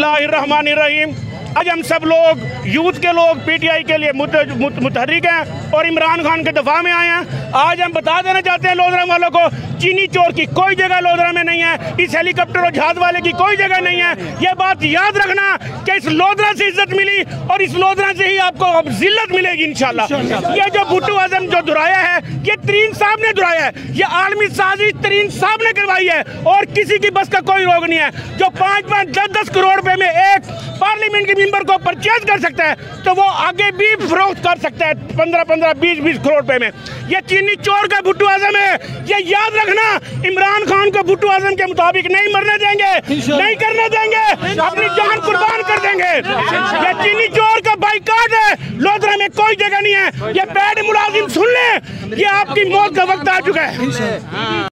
बिस्मिल्लाहिर्रहमानिर्रहीम। आज हम सब लोग यूथ के लोग पीटीआई के लिए मुतहर्रिक हैं और इमरान खान के दफा में आए हैं। आज हम बता देना चाहते हैं लोधरा वालों को, चीनी चोर की कोई जगह लोधरा में नहीं है, इस हेलीकॉप्टर और जहाज वाले की कोई जगह नहीं है। ये बात याद रखना कि इस लोधरा से इज्जत मिली और इस लोधरा से ही आपको अब जिल्लत मिलेगी इंशाल्लाह। ये जो भुट्टो आजम जो दुराया है, ये तरीन साहब ने दुराया है, ये आलमी साजिश तरीन साहब ने करवाई है और किसी की बस का कोई रोग नहीं है। जो 5-5, 10-10 करोड़ रुपए में एक पार्लियामेंट के मेंबर को परचेज कर सकता है तो वो आगे भी फरोख्त कर सकता है 15-15, 20-20 करोड़ रुपए में। ये चीनी चोर का भुट्टो आजम है, ये याद रखना। इमरान खान को भुट्टो आजम के मुताबिक नहीं मरने देंगे, नहीं करने देंगे, अपनी जान कुर्बान कर देंगे। ये चीनी चोर का बाइकाट है, लोधरा में कोई जगह नहीं है। ये पैड मुलाजिम सुन ले, ये आपकी मौत का वक्त आ चुका है।